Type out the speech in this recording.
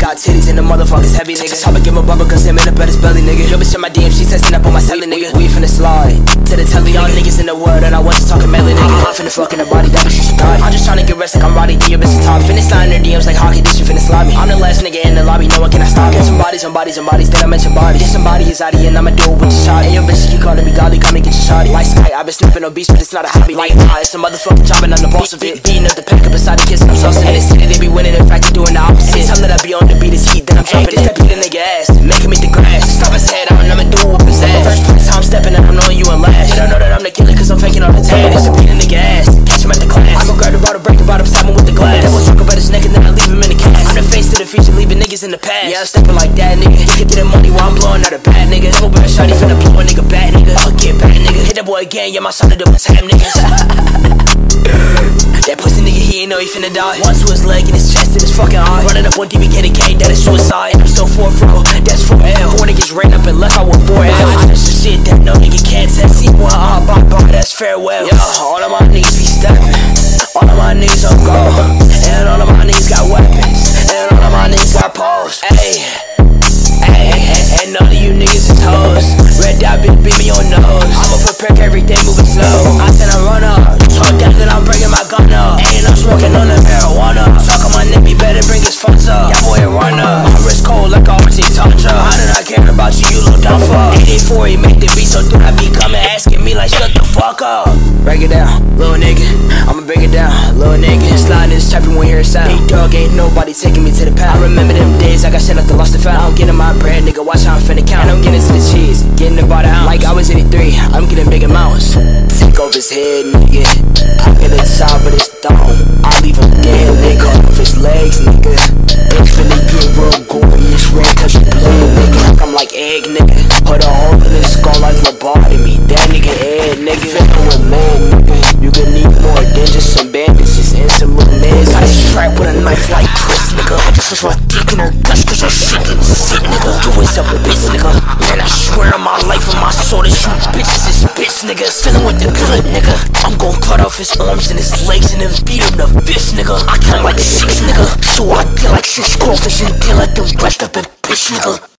got titties and the motherfuckers heavy, nigga. Just hop and give my bubble cause him in up at his belly, nigga. Yo, bitch in my DM, she testing up on my celly, nigga. We finna slide to the telly, y'all niggas in the world, and I wasn't talking melly, nigga. I'm finna fuck in the body, that bitch she should die. I'm just tryna get rest like I'm Roddy D, your bitch is top. Finna slide in her DMs like hockey, this shit finna slide me. I'm the last nigga in the lobby, no one cannot stop me. Get some bodies on bodies on bodies, then I mention bodies. Get somebody is out of here, and I'ma do it with your shot. And your bitch, you calling me godly, come and get your shotty. Like Sky, I been snooping on beats, but it's not a hobby. Like, it's a motherfucking job and I'm the boss of it. Beating up the pack up beside the kiss, and I'm saucing. And they say that they be winning, in fact they doing the opposite. Anytime that I be on the beat, it's heat, then I'm jumping. This that beat a nigga ass, making me the grass. Stop his head out and I'ma do it with his ass. First place how I'm stepping and I'm knowing you in last. They don't know that I'm the killer cause I'm faking all the time. This a beat a nigga ass, catch him at the class. I'ma grab the bottle, break the bottom, stab him with the glass. Then we'll talk about his neck and then I leave him in the cast. I'm the face to the future, leaving niggas in the past. Yeah, I'm stepping like that, nigga. You can get the money while I'm blowing out a bad nigga. Double barrel shotty finna blow a nigga bad, nigga. I'll get bad, nigga. Hit that boy again, yeah, my son of the tab, niggas. That pussy nigga, he ain't know he finna die. One to his leg and his chest and his fucking eye. Running up on DBK, that is suicide. I'm still 4-4, that's 4L. 4 niggas ran up and left, I with 4L. That's the shit that no nigga can't test. See one bye, that's farewell. Yo, all of my niggas be stepping. All of my niggas on go. And all of my niggas got weapons. And all of my niggas got poles. Ayy, and none of you niggas is hoes. Red dot bitch beat me on nose. I'ma prepare everything moving slow. I said I run up. Talk down then I'm bringing my gun up. Ain't no smoking on the marijuana. Talk on my neck, he better bring his funds up. Yeah, boy, run up. My wrist cold like I already touch up. How did I care about you, you little dumb fuck? 884, he make the beat, so do I be coming asking me like, shut the fuck up. Break it down, little nigga. I'ma break it down, little nigga. Sliding this trap, you won't hear a sound. Big dog, ain't nobody taking me to the pound. I remember them days, I got shit like the lost and found. I'm getting my bread, nigga, watch how I'm finna count. And I'm getting to the cheese, getting about an ounce. Like I was 83, I'm getting big amounts. Take off his head, nigga. I get the top of his thumb. I leave him dead, nigga. Cut off his legs, nigga. It's finna get real gory, it's red cause you bled, nigga. I'm like egg, nigga. Put a hole in his skull like lobotomy. That nigga head, nigga. Feeling with lead, nigga. You can need more than just some bandages and some meds. Got a strap with a knife like Chris, nigga. This is why I'm taking her guts cause her shit getting sick, nigga. You is a bitch, nigga. Man, I swear on my life and my soul that you bitches is bitch, nigga. Feeling with the good, nigga. I'm gon' cut off his arms and his legs and then feed him the fish, nigga. I count like 6, nigga. So I get like 6 crawfish and get like them brushed up and bitch, nigga.